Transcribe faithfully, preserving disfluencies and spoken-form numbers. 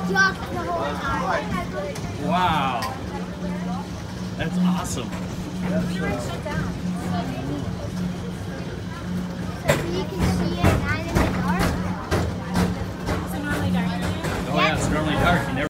duck the whole time. Wow. That's awesome. So you can see it at night in the dark? Oh yeah, it's normally dark. You never